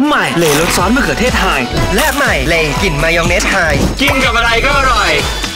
ใหม่เลรสซอสมะเขือเทศไทยและใหม่เลกลิ่นมายองเนสไทยกินกับอะไรก็อร่อย